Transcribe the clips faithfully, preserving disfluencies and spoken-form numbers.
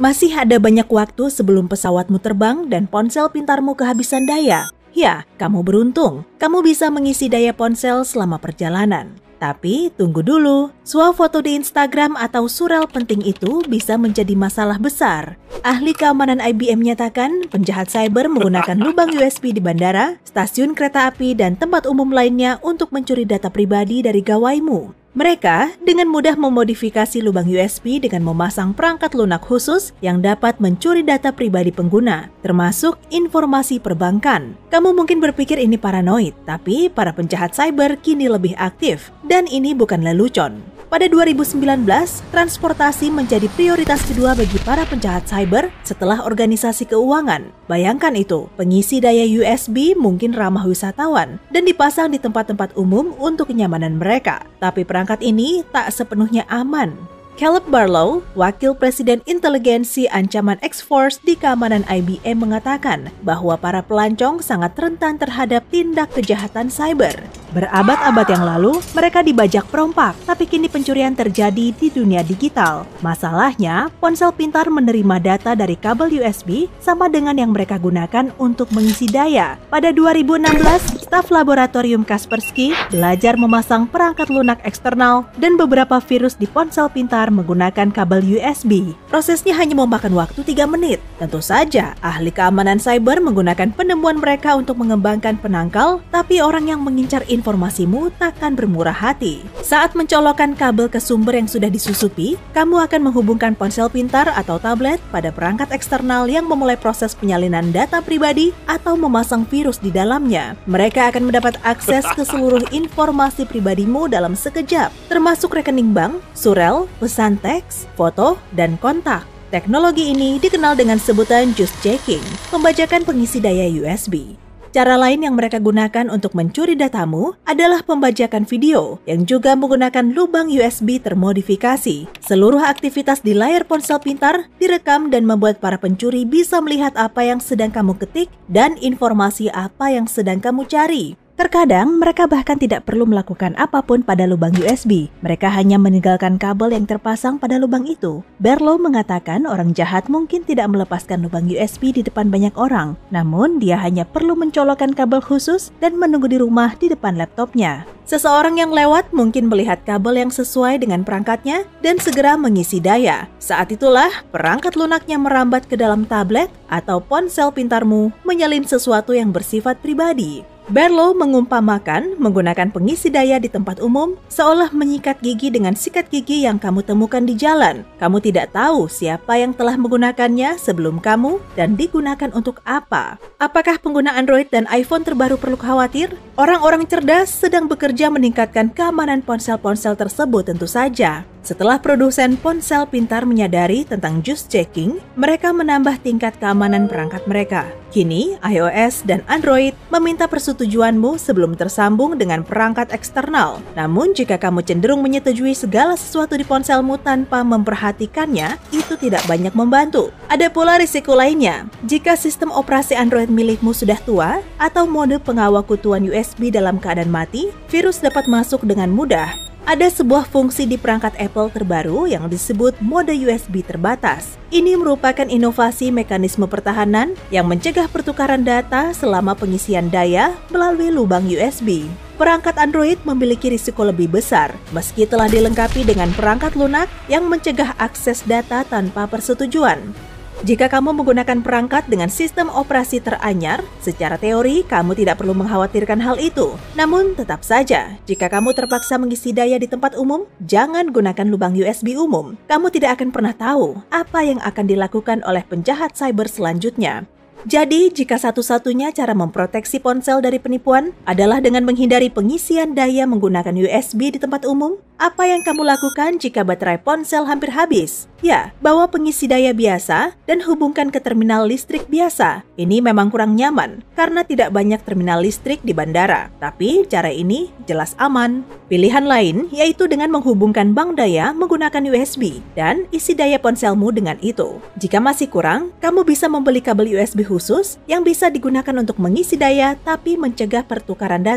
Masih ada banyak waktu sebelum pesawatmu terbang dan ponsel pintarmu kehabisan daya. Ya, kamu beruntung. Kamu bisa mengisi daya ponsel selama perjalanan. Tapi tunggu dulu, swafoto di Instagram atau surel penting itu bisa menjadi masalah besar. Ahli keamanan I B M menyatakan penjahat cyber menggunakan lubang U S B di bandara, stasiun kereta api, dan tempat umum lainnya untuk mencuri data pribadi dari gawaimu. Mereka dengan mudah memodifikasi lubang U S B dengan memasang perangkat lunak khusus yang dapat mencuri data pribadi pengguna, termasuk informasi perbankan. Kamu mungkin berpikir ini paranoid, tapi para penjahat cyber kini lebih aktif, dan ini bukan lelucon. Pada dua ribu sembilan belas, transportasi menjadi prioritas kedua bagi para penjahat cyber setelah organisasi keuangan. Bayangkan itu, pengisi daya U S B mungkin ramah wisatawan dan dipasang di tempat-tempat umum untuk kenyamanan mereka. Tapi perangkat ini tak sepenuhnya aman. Caleb Barlow, Wakil Presiden Inteligensi Ancaman X-Force di keamanan I B M mengatakan bahwa para pelancong sangat rentan terhadap tindak kejahatan cyber. Berabad-abad yang lalu, mereka dibajak perompak, tapi kini pencurian terjadi di dunia digital. Masalahnya, ponsel pintar menerima data dari kabel U S B sama dengan yang mereka gunakan untuk mengisi daya. Pada dua ribu enam belas, staf laboratorium Kaspersky belajar memasang perangkat lunak eksternal dan beberapa virus di ponsel pintar menggunakan kabel U S B. Prosesnya hanya memakan waktu tiga menit. Tentu saja, ahli keamanan cyber menggunakan penemuan mereka untuk mengembangkan penangkal, tapi orang yang mengincar informasimu takkan bermurah hati. Saat mencolokkan kabel ke sumber yang sudah disusupi, kamu akan menghubungkan ponsel pintar atau tablet pada perangkat eksternal yang memulai proses penyalinan data pribadi atau memasang virus di dalamnya. Mereka akan mendapat akses ke seluruh informasi pribadimu dalam sekejap, termasuk rekening bank, surel, pesan teks, foto, dan kontak. Teknologi ini dikenal dengan sebutan juice jacking, pembajakan pengisi daya U S B. Cara lain yang mereka gunakan untuk mencuri datamu adalah pembajakan video yang juga menggunakan lubang U S B termodifikasi. Seluruh aktivitas di layar ponsel pintar direkam dan membuat para pencuri bisa melihat apa yang sedang kamu ketik dan informasi apa yang sedang kamu cari. Terkadang, mereka bahkan tidak perlu melakukan apapun pada lubang U S B. Mereka hanya meninggalkan kabel yang terpasang pada lubang itu. Barlow mengatakan orang jahat mungkin tidak melepaskan lubang U S B di depan banyak orang. Namun, dia hanya perlu mencolokkan kabel khusus dan menunggu di rumah di depan laptopnya. Seseorang yang lewat mungkin melihat kabel yang sesuai dengan perangkatnya dan segera mengisi daya. Saat itulah, perangkat lunaknya merambat ke dalam tablet atau ponsel pintarmu menyalin sesuatu yang bersifat pribadi. Barlow mengumpamakan menggunakan pengisi daya di tempat umum seolah menyikat gigi dengan sikat gigi yang kamu temukan di jalan. Kamu tidak tahu siapa yang telah menggunakannya sebelum kamu dan digunakan untuk apa. Apakah pengguna Android dan iPhone terbaru perlu khawatir? Orang-orang cerdas sedang bekerja meningkatkan keamanan ponsel-ponsel tersebut tentu saja. Setelah produsen ponsel pintar menyadari tentang juice jacking, mereka menambah tingkat keamanan perangkat mereka. Kini, iOS dan Android meminta persetujuanmu sebelum tersambung dengan perangkat eksternal. Namun, jika kamu cenderung menyetujui segala sesuatu di ponselmu tanpa memperhatikannya, itu tidak banyak membantu. Ada pula risiko lainnya. Jika sistem operasi Android milikmu sudah tua atau mode pengawal kutuan U S B dalam keadaan mati, virus dapat masuk dengan mudah. Ada sebuah fungsi di perangkat Apple terbaru yang disebut mode U S B terbatas. Ini merupakan inovasi mekanisme pertahanan yang mencegah pertukaran data selama pengisian daya melalui lubang U S B. Perangkat Android memiliki risiko lebih besar meski telah dilengkapi dengan perangkat lunak yang mencegah akses data tanpa persetujuan. Jika kamu menggunakan perangkat dengan sistem operasi teranyar, secara teori kamu tidak perlu mengkhawatirkan hal itu. Namun tetap saja, jika kamu terpaksa mengisi daya di tempat umum, jangan gunakan lubang U S B umum. Kamu tidak akan pernah tahu apa yang akan dilakukan oleh penjahat cyber selanjutnya. Jadi, jika satu-satunya cara memproteksi ponsel dari penipuan adalah dengan menghindari pengisian daya menggunakan U S B di tempat umum, apa yang kamu lakukan jika baterai ponsel hampir habis? Ya, bawa pengisi daya biasa dan hubungkan ke terminal listrik biasa. Ini memang kurang nyaman karena tidak banyak terminal listrik di bandara. Tapi cara ini jelas aman. Pilihan lain yaitu dengan menghubungkan bank daya menggunakan U S B dan isi daya ponselmu dengan itu. Jika masih kurang, kamu bisa membeli kabel U S B khusus yang bisa digunakan untuk mengisi daya tapi mencegah pertukaran data.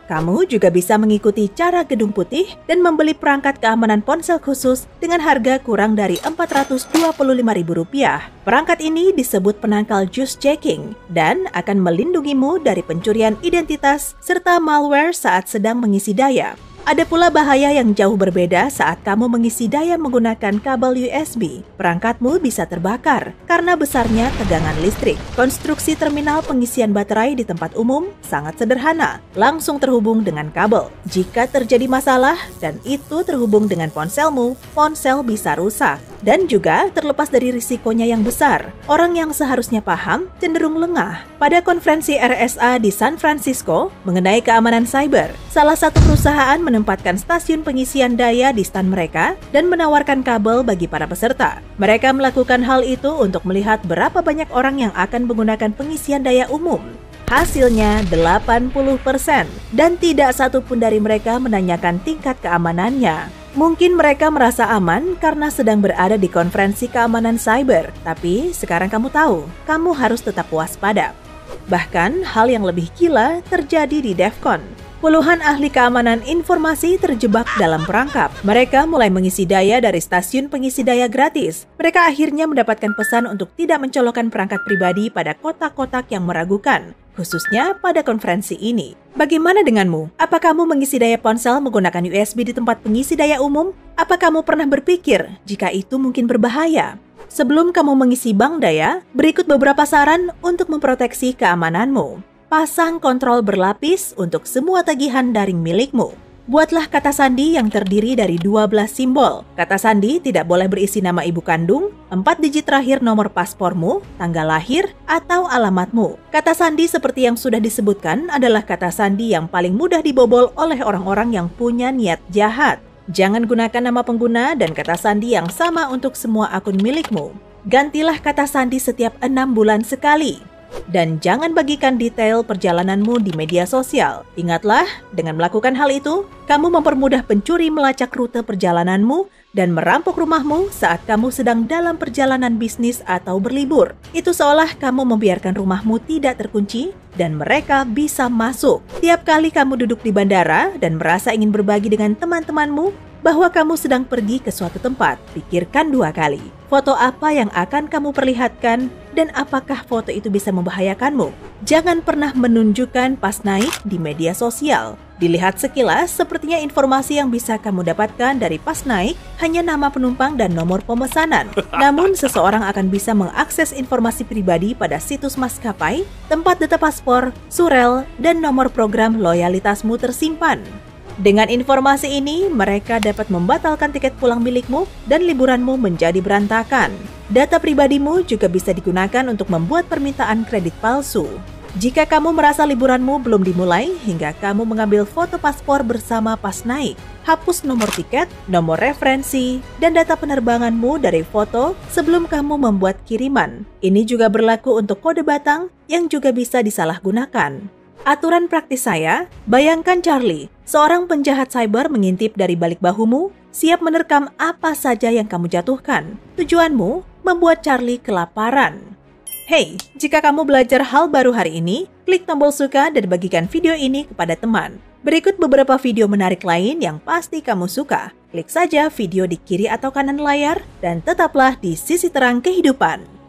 Kamu juga bisa mengikuti cara Gedung Putih dan membeli perangkat keamanan ponsel khusus dengan harga kurang dari empat ratus dua puluh lima ribu rupiah. Perangkat ini disebut penangkal juice checking dan akan melindungimu dari pencurian identitas serta malware saat sedang mengisi daya. Ada pula bahaya yang jauh berbeda saat kamu mengisi daya menggunakan kabel U S B. Perangkatmu bisa terbakar karena besarnya tegangan listrik. Konstruksi terminal pengisian baterai di tempat umum sangat sederhana, langsung terhubung dengan kabel. Jika terjadi masalah dan itu terhubung dengan ponselmu, ponsel bisa rusak. Dan juga terlepas dari risikonya yang besar, orang yang seharusnya paham cenderung lengah. Pada konferensi R S A di San Francisco mengenai keamanan cyber, salah satu perusahaan menempatkan stasiun pengisian daya di stand mereka dan menawarkan kabel bagi para peserta. Mereka melakukan hal itu untuk melihat berapa banyak orang yang akan menggunakan pengisian daya umum. Hasilnya delapan puluh persen dan tidak satu pun dari mereka menanyakan tingkat keamanannya. Mungkin mereka merasa aman karena sedang berada di konferensi keamanan cyber, tapi sekarang kamu tahu, kamu harus tetap waspada. Bahkan hal yang lebih gila terjadi di DEFCON. Puluhan ahli keamanan informasi terjebak dalam perangkap. Mereka mulai mengisi daya dari stasiun pengisi daya gratis. Mereka akhirnya mendapatkan pesan untuk tidak mencolokkan perangkat pribadi pada kotak-kotak yang meragukan, khususnya pada konferensi ini. Bagaimana denganmu? Apa kamu mengisi daya ponsel menggunakan U S B di tempat pengisi daya umum? Apa kamu pernah berpikir jika itu mungkin berbahaya? Sebelum kamu mengisi bank daya, berikut beberapa saran untuk memproteksi keamananmu. Pasang kontrol berlapis untuk semua tagihan daring milikmu. Buatlah kata sandi yang terdiri dari dua belas simbol. Kata sandi tidak boleh berisi nama ibu kandung, empat digit terakhir nomor paspormu, tanggal lahir, atau alamatmu. Kata sandi seperti yang sudah disebutkan adalah kata sandi yang paling mudah dibobol oleh orang-orang yang punya niat jahat. Jangan gunakan nama pengguna dan kata sandi yang sama untuk semua akun milikmu. Gantilah kata sandi setiap enam bulan sekali. Dan jangan bagikan detail perjalananmu di media sosial. Ingatlah, dengan melakukan hal itu, kamu mempermudah pencuri melacak rute perjalananmu dan merampok rumahmu saat kamu sedang dalam perjalanan bisnis atau berlibur. Itu seolah kamu membiarkan rumahmu tidak terkunci dan mereka bisa masuk. Tiap kali kamu duduk di bandara dan merasa ingin berbagi dengan teman-temanmu bahwa kamu sedang pergi ke suatu tempat, pikirkan dua kali. Foto apa yang akan kamu perlihatkan dan apakah foto itu bisa membahayakanmu? Jangan pernah menunjukkan pas naik di media sosial. Dilihat sekilas, sepertinya informasi yang bisa kamu dapatkan dari pas naik hanya nama penumpang dan nomor pemesanan. Namun, seseorang akan bisa mengakses informasi pribadi pada situs maskapai, tempat data paspor, surel, dan nomor program loyalitasmu tersimpan. Dengan informasi ini, mereka dapat membatalkan tiket pulang milikmu dan liburanmu menjadi berantakan. Data pribadimu juga bisa digunakan untuk membuat permintaan kredit palsu. Jika kamu merasa liburanmu belum dimulai hingga kamu mengambil foto paspor bersama pas naik, hapus nomor tiket, nomor referensi, dan data penerbanganmu dari foto sebelum kamu membuat kiriman. Ini juga berlaku untuk kode batang yang juga bisa disalahgunakan. Aturan praktis saya, bayangkan Charlie, seorang penjahat cyber mengintip dari balik bahumu, siap menerkam apa saja yang kamu jatuhkan. Tujuanmu, membuat Charlie kelaparan. Hey, jika kamu belajar hal baru hari ini, klik tombol suka dan bagikan video ini kepada teman. Berikut beberapa video menarik lain yang pasti kamu suka. Klik saja video di kiri atau kanan layar dan tetaplah di sisi terang kehidupan.